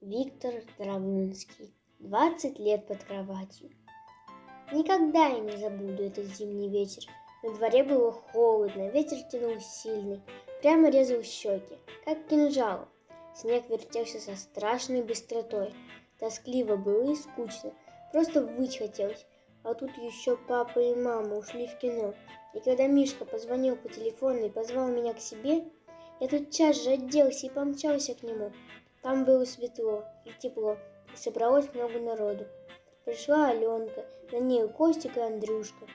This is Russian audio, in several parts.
Виктор Драгунский. 20 лет под кроватью. Никогда я не забуду этот зимний вечер. На дворе было холодно, ветер тянул сильный, прямо резал щеки, как кинжалом. Снег вертелся со страшной быстротой. Тоскливо было и скучно, просто выть хотелось. А тут еще папа и мама ушли в кино. И когда Мишка позвонил по телефону и позвал меня к себе, я тотчас же оделся и помчался к нему. Там было светло и тепло, и собралось много народу. Пришла Аленка, на ней Костик и Андрюшка.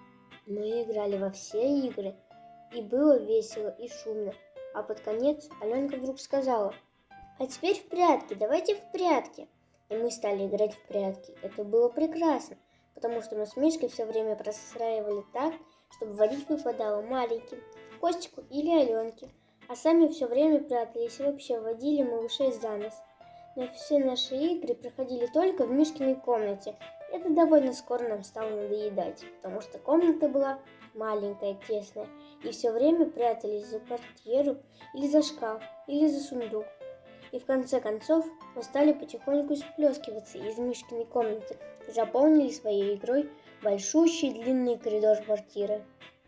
Мы играли во все игры, и было весело и шумно. А под конец Аленка вдруг сказала: «А теперь в прятки, давайте в прятки». И мы стали играть в прятки. Это было прекрасно, потому что мы с Мишкой все время простраивали так, чтобы водить выпадало маленьким, Костику или Аленке. А сами все время прятались и вообще водили малышей за нос. Но все наши игры проходили только в Мишкиной комнате. Это довольно скоро нам стало надоедать, потому что комната была маленькая, тесная, и все время прятались за портьеру или за шкаф, или за сундук. И в конце концов мы стали потихоньку сплескиваться из Мишкиной комнаты и заполнили своей игрой большущий длинный коридор квартиры.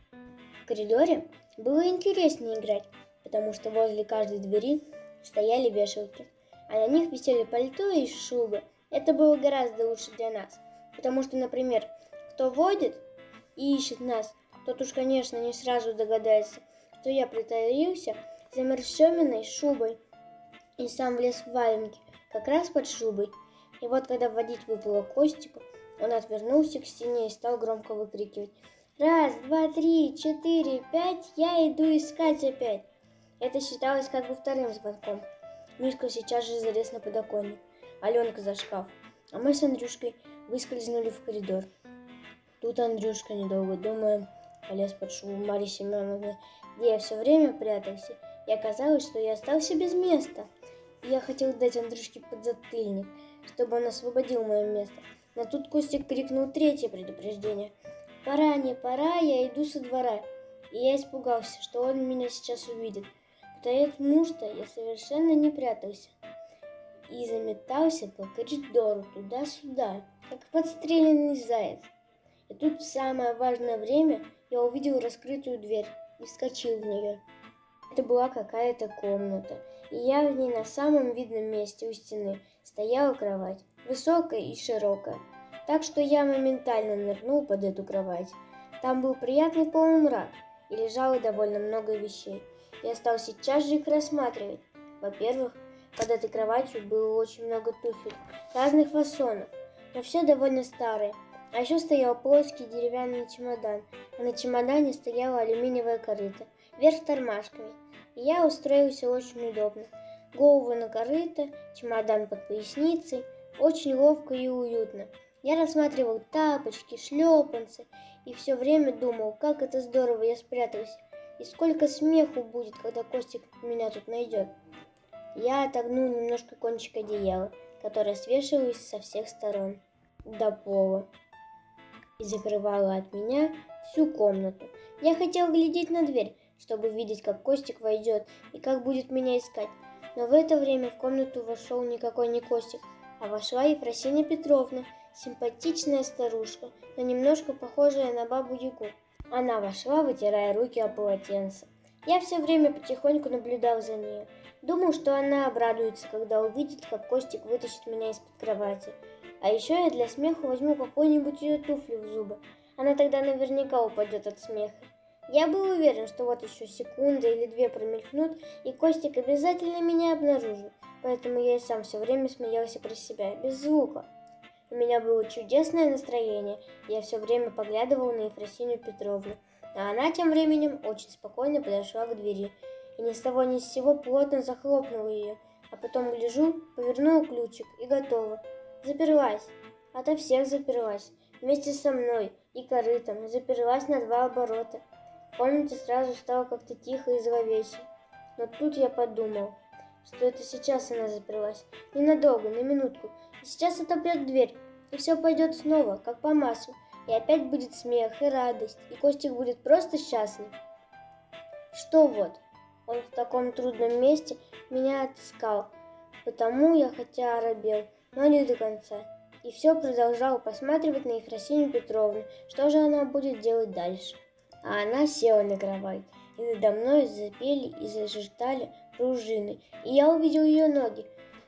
В коридоре было интереснее играть, потому что возле каждой двери стояли вешалки, а на них висели пальто и шубы. Это было гораздо лучше для нас, потому что, например, кто водит и ищет нас, тот уж, конечно, не сразу догадается, что я притаился за мерщёминой шубой и сам влез в валенки, как раз под шубой. И вот, когда водить выпало Костику, он отвернулся к стене и стал громко выкрикивать: «Раз, два, три, четыре, пять, я иду искать опять!» Это считалось как бы вторым звонком. Мишка сейчас же залез на подоконник, Аленка за шкаф, а мы с Андрюшкой выскользнули в коридор. Тут Андрюшка, недолго думая, полез под шубу Марьи Семеновны, где я все время прятался, и оказалось, что я остался без места. И я хотел дать Андрюшке подзатыльник, чтобы он освободил мое место. Но тут Костик крикнул третье предупреждение: «Пора, не пора, я иду со двора». И я испугался, что он меня сейчас увидит. Потому-что я совершенно не прятался и заметался по коридору туда-сюда, как подстреленный заяц. И тут в самое важное время я увидел раскрытую дверь и вскочил в нее. Это была какая-то комната, и я в ней на самом видном месте у стены стояла кровать, высокая и широкая, так что я моментально нырнул под эту кровать. Там был приятный полумрак, и лежало довольно много вещей. Я стал сейчас же их рассматривать. Во-первых, под этой кроватью было очень много туфель разных фасонов, но все довольно старые. А еще стоял плоский деревянный чемодан, а на чемодане стояла алюминиевая корыта, вверх тормашками. И я устроился очень удобно. Голову на корыто, чемодан под поясницей, очень ловко и уютно. Я рассматривал тапочки, шлепанцы и все время думал, как это здорово я спрятался. И сколько смеху будет, когда Костик меня тут найдет. Я отогнул немножко кончик одеяла, которое свешивалось со всех сторон до пола, и закрывало от меня всю комнату. Я хотел глядеть на дверь, чтобы видеть, как Костик войдет и как будет меня искать. Но в это время в комнату вошел никакой не Костик, а вошла Ефросинья Петровна, симпатичная старушка, но немножко похожая на бабу-ягу. Она вошла, вытирая руки о полотенце. Я все время потихоньку наблюдал за ней. Думал, что она обрадуется, когда увидит, как Костик вытащит меня из-под кровати. А еще я для смеха возьму какую-нибудь ее туфлю в зубы. Она тогда наверняка упадет от смеха. Я был уверен, что вот еще секунда или две промелькнут, и Костик обязательно меня обнаружит. Поэтому я и сам все время смеялся про себя, без звука. У меня было чудесное настроение, и я все время поглядывал на Ефросинью Петровну. А она тем временем очень спокойно подошла к двери и ни с того ни с сего плотно захлопнула ее, а потом, гляжу, повернула ключик и готово. Заперлась. Ото всех заперлась. Вместе со мной и корытом заперлась на 2 оборота. В комнате сразу стало как-то тихо и зловеще. Но тут я подумал, что это сейчас она заперлась. Ненадолго, на минутку. И сейчас отопрет дверь, и все пойдет снова, как по маслу. И опять будет смех и радость, и Костик будет просто счастлив. Что вот, он в таком трудном месте меня отыскал. Потому я хотя оробел, но не до конца. И все продолжал посматривать на Ефросинью Петровну, что же она будет делать дальше. А она села на кровать, и надо мной запели и зажужжали пружины, и я увидел ее ноги.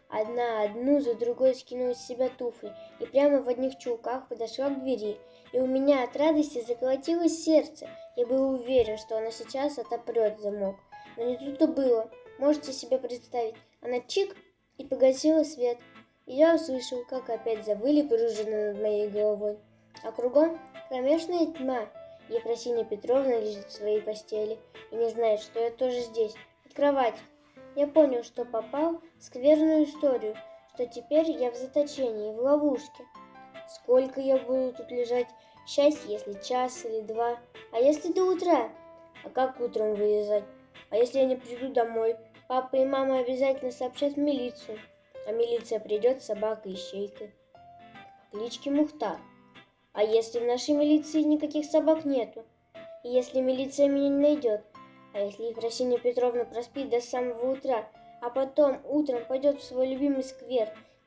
Одну за другой скинула с себя туфли, и прямо в одних чулках подошла к двери, и у меня от радости заколотилось сердце. Я был уверен, что она сейчас отопрет замок. Но не тут-то было. Можете себе представить, она чик и погасила свет. И я услышал, как опять завыли пружины над моей головой. А кругом кромешная тьма. Ефросинья Петровна лежит в своей постели и не знает, что я тоже здесь, под кроватью. Я понял, что попал в скверную историю, что теперь я в заточении, в ловушке. Сколько я буду тут лежать? Счастье, если час или два. А если до утра? А как утром вылезать? А если я не приду домой? Папа и мама обязательно сообщат в милицию. А милиция придет с собакой-ищейкой по кличке Мухтар. А если в нашей милиции никаких собак нету? И если милиция меня не найдет? А если Ефросинья Петровна проспит до самого утра, а потом утром пойдет в свой любимый сквер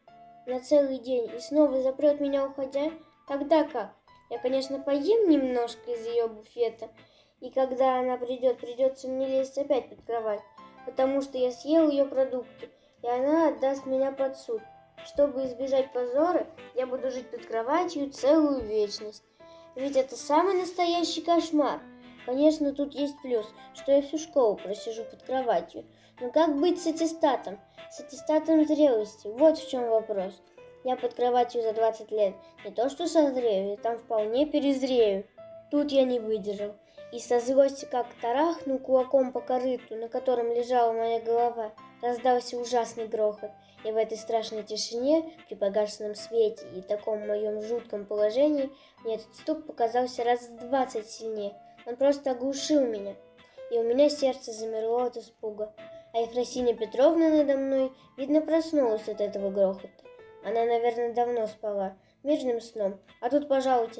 на целый день и снова запрет меня уходя, тогда как? Я, конечно, поем немножко из ее буфета, и когда она придет, придется мне лезть опять под кровать, потому что я съел ее продукты, и она отдаст меня под суд. Чтобы избежать позора, я буду жить под кроватью целую вечность. Ведь это самый настоящий кошмар. Конечно, тут есть плюс, что я всю школу просижу под кроватью. Но как быть с аттестатом? С аттестатом зрелости. Вот в чем вопрос. Я под кроватью за 20 лет. Не то что созрею, я там вполне перезрею. Тут я не выдержал. И со злости как тарахнул кулаком по корыту, на котором лежала моя голова, раздался ужасный грохот. И в этой страшной тишине, при погашенном свете и таком моем жутком положении, мне этот стук показался раз в 20 сильнее. Он просто оглушил меня, и у меня сердце замерло от испуга. А Ефросинья Петровна надо мной, видно, проснулась от этого грохота. Она, наверное, давно спала, мирным сном. А тут, пожалуйте,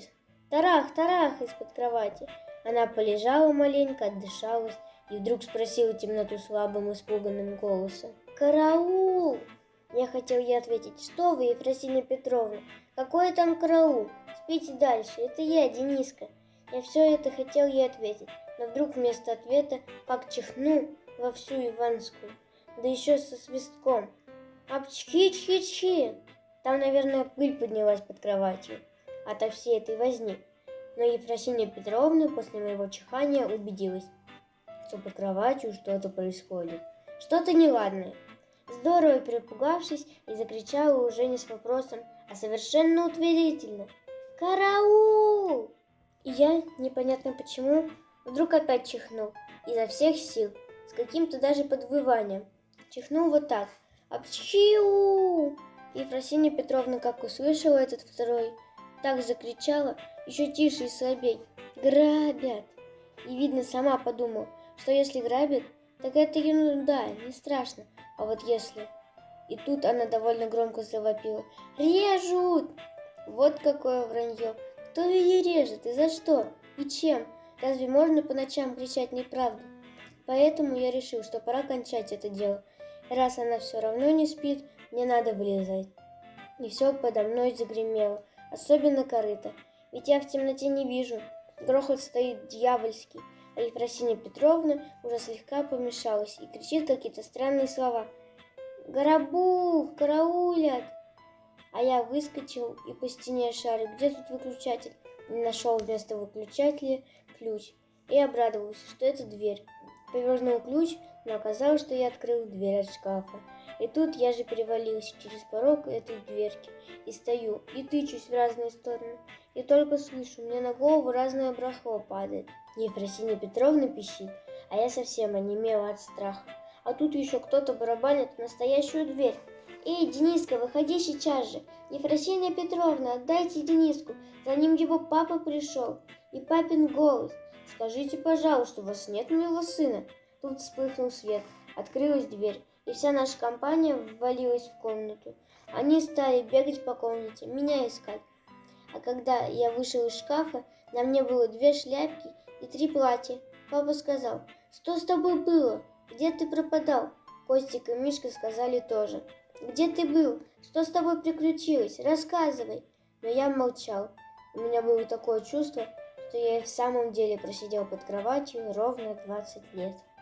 тарах из-под кровати. Она полежала маленько, отдышалась, и вдруг спросила темноту слабым, испуганным голосом. «Караул!» Я хотел ей ответить: «Что вы, Ефросинья Петровна, какой там караул? Спите дальше, это я, Дениска». Я все это хотел ей ответить, но вдруг вместо ответа как чихнул во всю Иванскую, да еще со свистком. Апчхи-чхи-чхи! Там, наверное, пыль поднялась под кроватью ото всей этой возни. Но Ефросинья Петровна после моего чихания убедилась, что под кроватью что-то происходит, что-то неладное. Здорово перепугавшись, и закричала уже не с вопросом, а совершенно утвердительно: «Караул!» И я, непонятно почему, вдруг опять чихнул, изо всех сил, с каким-то даже подвыванием. Чихнул вот так: «Апчхиу!» Ефросинья Петровна, как услышала этот второй, так закричала, еще тише и слабей: «Грабят!» И, видно, сама подумала, что если грабят, так это ерунда, не страшно. А вот если... И тут она довольно громко завопила: «Режут!» Вот какое вранье! Кто ее режет и за что? И чем? Разве можно по ночам кричать неправду? Поэтому я решил, что пора кончать это дело. Раз она все равно не спит, мне надо вылезать. И все подо мной загремело, особенно корыто. Ведь я в темноте не вижу. Грохот стоит дьявольский, а Ефросинья Петровна уже слегка помешалась и кричит какие-то странные слова. «Горобух! Караулят!» А я выскочил и по стене шарю, где тут выключатель, и нашел вместо выключателя ключ, и обрадовался, что это дверь. Повернул ключ, но оказалось, что я открыл дверь от шкафа. И тут я же перевалился через порог этой дверки, и стою, и тычусь в разные стороны, и только слышу, мне на голову разное барахло падает. Ефросинья Петровна пищит, а я совсем онемела от страха. А тут еще кто-то барабанит в настоящую дверь. «Эй, Дениска, выходи сейчас же! Ефросинья Петровна, отдайте Дениску, за ним его папа пришел!» И папин голос: «Скажите, пожалуйста, у вас нет моего сына?» Тут вспыхнул свет, открылась дверь, и вся наша компания ввалилась в комнату. Они стали бегать по комнате, меня искать. А когда я вышел из шкафа, на мне было 2 шляпки и 3 платья. Папа сказал: «Что с тобой было? Где ты пропадал?» Костик и Мишка сказали тоже. Где ты был? Что с тобой приключилось? Рассказывай. Но я молчал. У меня было такое чувство, что я и в самом деле просидел под кроватью ровно 20 лет.